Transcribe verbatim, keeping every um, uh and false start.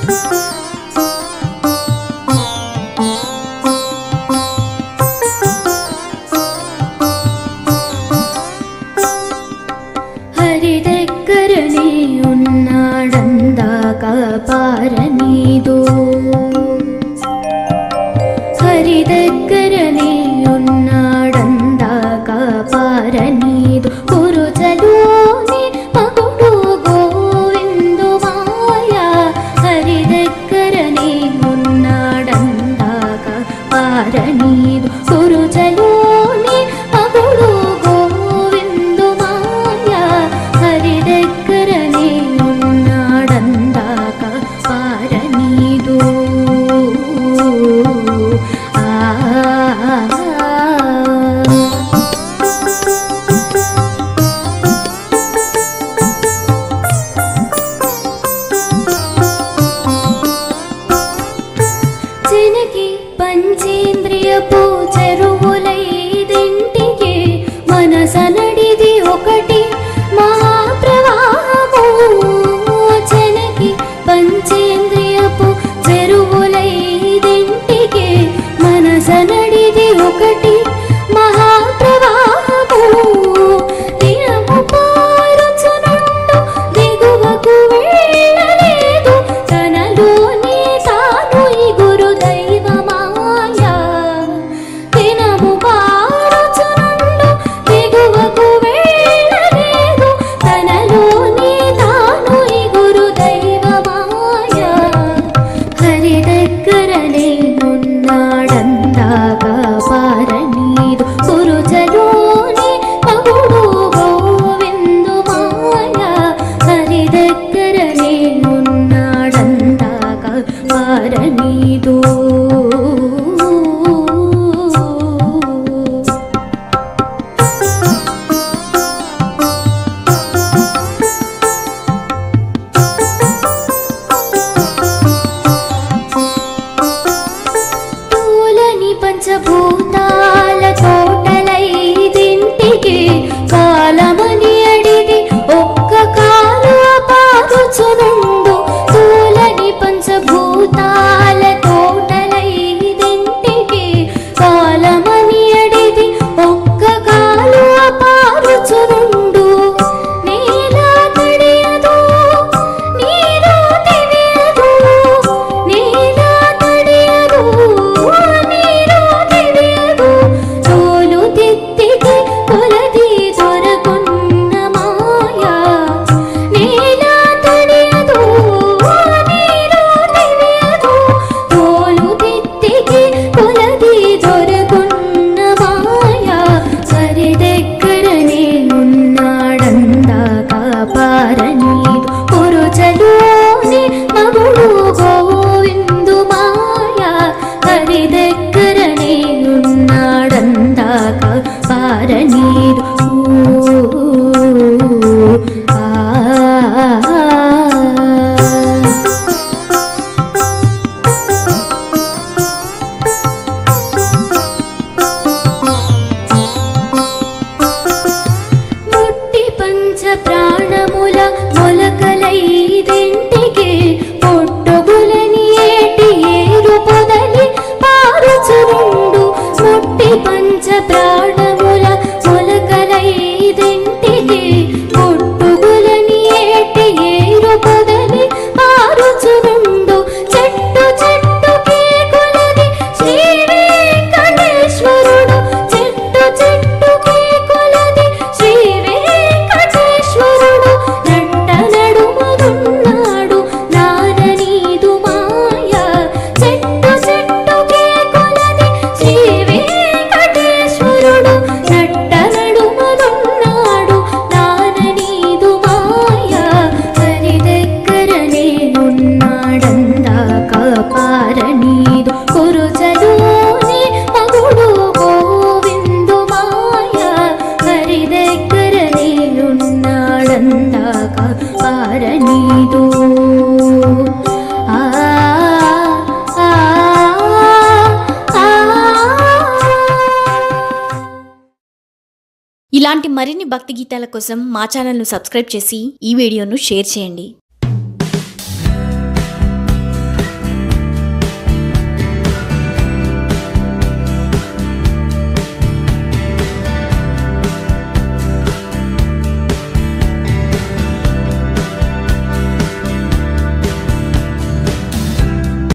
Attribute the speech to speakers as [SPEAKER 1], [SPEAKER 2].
[SPEAKER 1] హరి దగ్గరనే ఉన్నాడందాక పారనీదు, హరి దగ్గరనే ఉన్నాడందాక పారనీదు, కురుచలోని మగుడు గోవిందు మాయ. హరి దగ్గరనే ఉన్నాడందాక పారనీదు, కురుచలోని మగుడు గోవిందు మాయ. హరి దగ్గరనే ఉన్నాడందాక పారనీదు. ఆ జనకి పంచేంద్రియపు చెరువులైదింటికి మనసనడిది ఒకటి మహాప్రవాహము. జనకి పంచేంద్రియపు చెరువులైదింటికి మనసనడిది ఒకటి మహాప్రవాహము. దినము పారుచునుండు దిగువకు వెళ్ళలేదు, తనలోనే తాను ఈ గురు దైవమాయ. దినము పారుచునుండు దిగువకు వెళ్ళలేదు, తనలోనే తాను ఈ గురు దైవమాయ. హరి దగ్గరనే ఉన్నాడందాక పారనీదు, కురుచలోని మగుడు గోవిందు మాయ. హరి దగ్గరనే ఉన్నాడందాక పారనీదు. తూలని పంచభూతాల తోటలైదింటికి కాలమని అడిది ఒక్క కాలు పారుచునుండు. తూలని పంచభూతాల తోటలైదింటికి కాలమని అడిది ఒక్క కాలు పారుచునుండు. నేల తడియదు నీరు తెలియదు, నేల తడియదు నీరు తెలియదు, తోలు తిత్తికి కొలది దొరకున్న మాయ. నేల తడియదు నీరు తెలియదు, తోలు తిత్తికి కొలది దొరకున్న మాయ. హరి దగ్గరనే ఉన్నాడందాక పారనీదు, కురుచలోని మగుడు గోవిందు మాయ. హరి దగ్గరనే ఉన్నాడందాక పారనీదు. ఆ ముట్టి పంచ ప్రాణముల మొలకలైదింటికి పొట్టుగులని ఏటి ఏరు పొదలి పారుచునుండు. ముట్టి పంచ ప్రాణముల మొలకలైదింటికి పొట్టుగులని ఏటి ఏరు పొదలి పారుచునుండు. చెట్టు చెట్టుకి కొలది శ్రీ వెంకటేశ్వరుడు, చెట్టు చెట్టుకి కొలది శ్రీ వెంకటేశ్వరుడు. నట్ట నడుమదున్నాడు నాననీదు మాయ. చెట్టు చెట్టుకి కొలది శ్రీ వెంకటేశ్వరుడు, నట్ట నడుమదున్నాడు నాననీదు మాయ. హరి దగ్గరనే ఉన్నాడందాక పారనీదు, కురుచలోని మగుడు గోవిందు మాయ. హరి దగ్గరనే ఉన్నాడందాక పారనీదు. ఆ ఆ ఆ.
[SPEAKER 2] ఇలాంటి మరిన్ని భక్తి గీతాల కోసం మా ఛానల్ను సబ్స్క్రైబ్ చేసి ఈ వీడియోను షేర్ చేయండి.